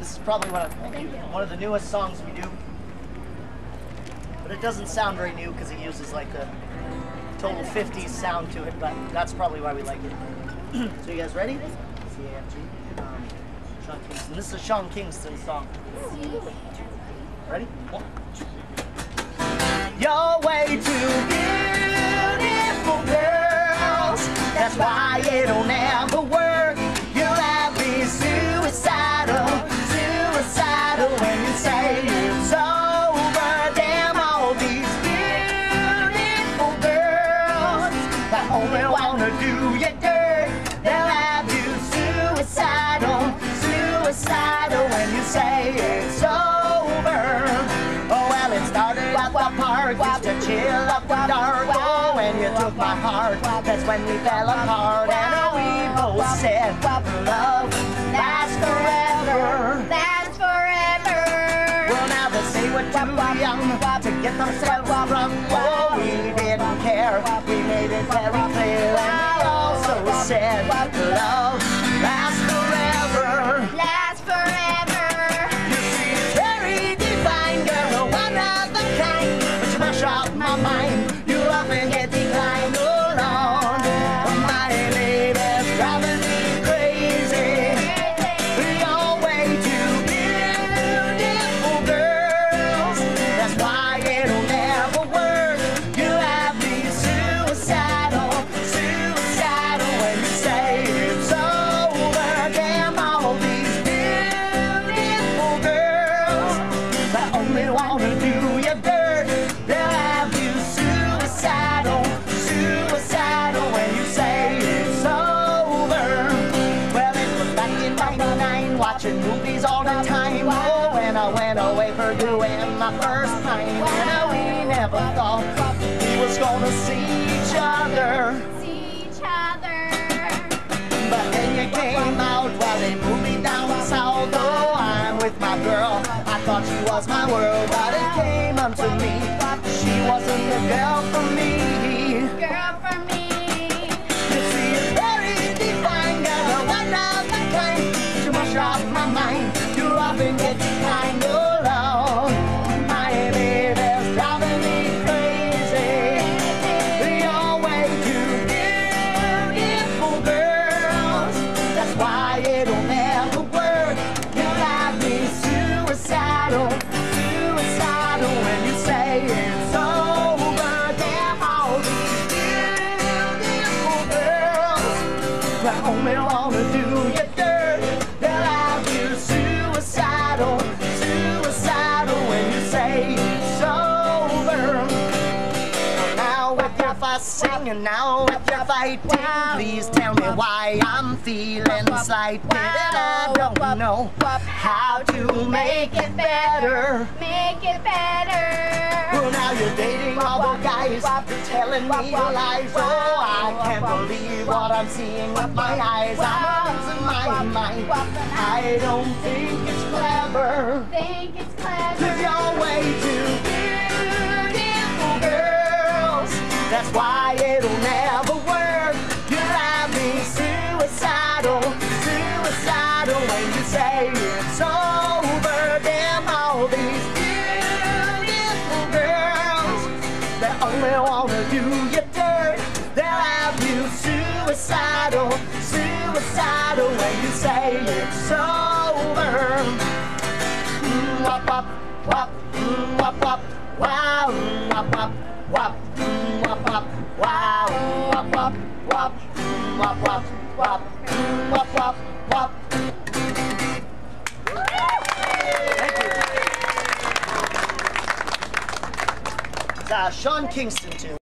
It's probably one of the newest songs we do. But it doesn't sound very new because it uses like a total 50s sound to it, but that's probably why we like it. So you guys ready? Shawn Kingston. This is a Shawn Kingston song. Ready? One, two. You're way too beautiful, girls. That's why it'll never work. You'll have me suicidal, suicidal when you say it's over. Damn all these beautiful girls that only wanna do you dirt. They'll have you suicidal, suicidal when you say it's over. Oh well, it started at the park, used to chill up the dark. Oh, when you took my heart, that's when we fell apart. And we both said, love lasts forever. Lasts forever. Well, now they say we're too young to get themselves wrong. Oh, we didn't care, we made it very clear. And we also said, love lasts forever. Lasts forever. You see, it's very divine, girl, one of a kind. But you mash up my mind, you often get declined. Oh Lord, my baby's driving me crazy. You're way too beautiful, girls. That's why it'll never work. You have me suicidal, suicidal when you say it's over. Damn all these beautiful girls that only wanna do you dirt. They'll have you suicidal, suicidal when you say it's over. Well, it was back in '99, watching movies all the time. Oh, when I went away for doing my first time. And we never thought we was gonna see each other. See each other. But then you came out while they moved me down south. Oh, I'm with my girl. I thought she was my world, but it came unto me. She wasn't the girl for me. Girl for me. You see, it's very divine, girl, one of a kind. You mash up my mind, you often get declined. Oh Lord, my baby's driving me crazy. You're way too beautiful, girls. That's why it'll never work. You'll have me suicidal, suicidal when you say it's over. Damn all these beautiful girls that only wanna do you dirt. They'll have you suicidal, suicidal when you say it's over. Now with your fussing and now with your fighting, please tell me why I'm feeling slighted. And I don't know how to make it better. Make it better. Well, now you're dating all the guys, you're telling me lies. Oh, I can't believe what I'm seeing with my eyes. I'm losing my mind. I don't think it's clever. Think it's clever. 'Cause you're way too beautiful, girls. That's why it'll never work. You'll have me suicidal, suicidal when you say it's over. Damn all these beautiful girls that only wanna do you dirt. They'll have you suicidal, suicidal when you say it's over. Wop wop wop, wop wop, wow, wop wop wop, wop wop, wow, wop wop wop, wop wop wop, wop wop wop. Thank you. It's Shawn Kingston too.